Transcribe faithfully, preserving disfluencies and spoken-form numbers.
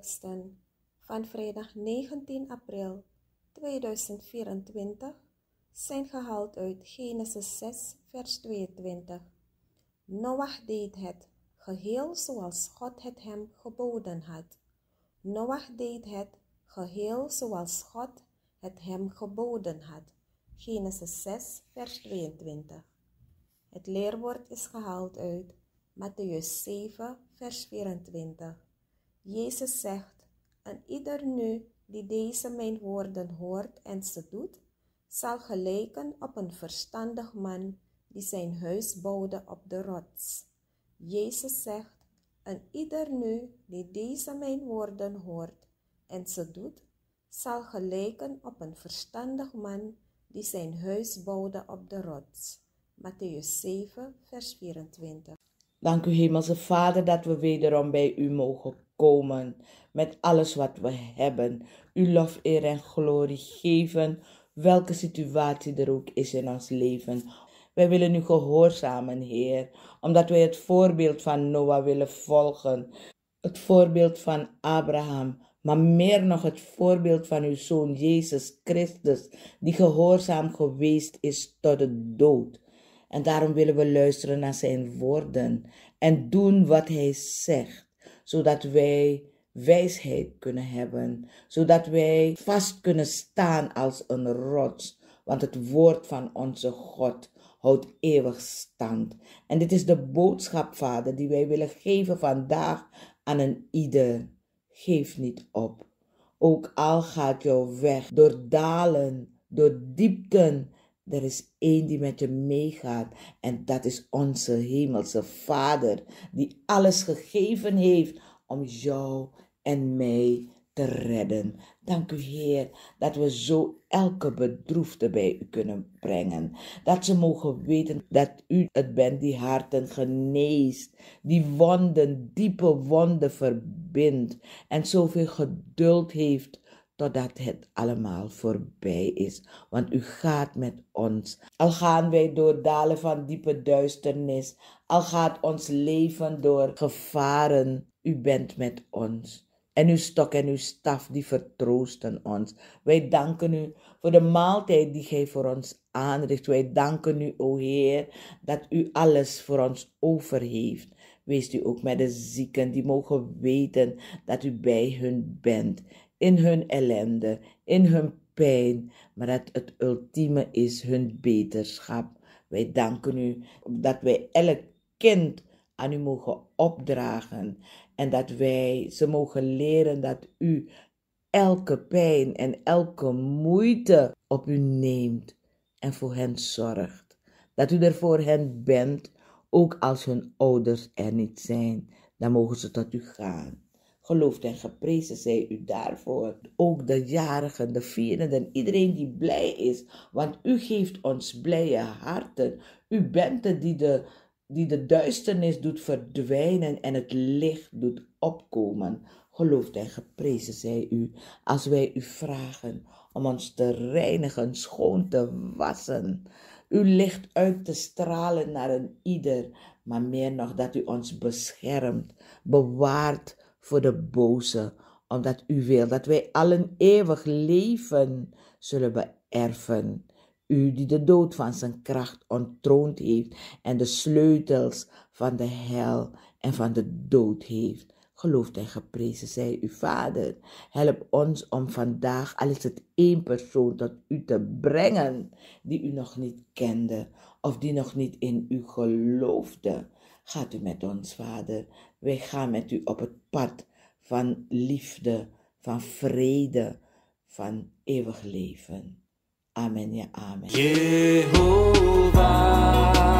teksten van vrijdag negentien april tweeduizend vierentwintig zijn gehaald uit Genesis zes, vers tweeëntwintig. Noach deed het geheel zoals God het hem geboden had. Noach deed het geheel zoals God het hem geboden had. Genesis zes, vers tweeëntwintig. Het leerwoord is gehaald uit Mattheüs zeven, vers vierentwintig. Jezus zegt, en ieder nu die deze mijn woorden hoort en ze doet, zal gelijken op een verstandig man die zijn huis bouwde op de rots. Jezus zegt, en ieder nu die deze mijn woorden hoort en ze doet, zal gelijken op een verstandig man die zijn huis bouwde op de rots. Mattheüs zeven, vers vierentwintig. Dank u, Hemelse Vader, dat we wederom bij u mogen komen met alles wat we hebben. U lof, eer en glorie geven, welke situatie er ook is in ons leven. Wij willen u gehoorzamen, Heer, omdat wij het voorbeeld van Noach willen volgen. Het voorbeeld van Abraham, maar meer nog het voorbeeld van uw Zoon Jezus Christus, die gehoorzaam geweest is tot de dood. En daarom willen we luisteren naar zijn woorden en doen wat hij zegt, zodat wij wijsheid kunnen hebben, zodat wij vast kunnen staan als een rots, want het woord van onze God houdt eeuwig stand. En dit is de boodschap, Vader, die wij willen geven vandaag aan een ieder. Geef niet op. Ook al gaat jouw weg door dalen, door diepten, er is één die met je meegaat en dat is onze hemelse Vader, die alles gegeven heeft om jou en mij te redden. Dank u, Heer, dat we zo elke bedroefde bij u kunnen brengen. Dat ze mogen weten dat u het bent die harten geneest, die wonden, diepe wonden verbindt en zoveel geduld heeft totdat het allemaal voorbij is. Want u gaat met ons. Al gaan wij door dalen van diepe duisternis, al gaat ons leven door gevaren, u bent met ons. En uw stok en uw staf, die vertroosten ons. Wij danken u voor de maaltijd die gij voor ons aanricht. Wij danken u, o Heer, dat u alles voor ons over heeft. Wees u ook met de zieken, die mogen weten dat u bij hun bent. In hun ellende, in hun pijn, maar dat het ultieme is hun beterschap. Wij danken u dat wij elk kind aan u mogen opdragen en dat wij ze mogen leren dat u elke pijn en elke moeite op u neemt en voor hen zorgt. Dat u er voor hen bent, ook als hun ouders er niet zijn, dan mogen ze tot u gaan. Geloofd en geprezen zij u daarvoor. Ook de jarigen, de vierenden, iedereen die blij is, want u geeft ons blije harten. U bent het die de die de duisternis doet verdwijnen en het licht doet opkomen. Geloofd en geprezen zij u, als wij u vragen om ons te reinigen, schoon te wassen, uw licht uit te stralen naar een ieder, maar meer nog dat u ons beschermt, bewaart voor de boze, omdat u wil dat wij allen eeuwig leven zullen beërven. U die de dood van zijn kracht ontroond heeft en de sleutels van de hel en van de dood heeft. Geloofd en geprezen zij u, Vader. Help ons om vandaag, al is het één persoon, tot u te brengen die u nog niet kende of die nog niet in u geloofde. Gaat u met ons, Vader. Wij gaan met u op het pad van liefde, van vrede, van eeuwig leven. Amen, ja, amen. Jehovah.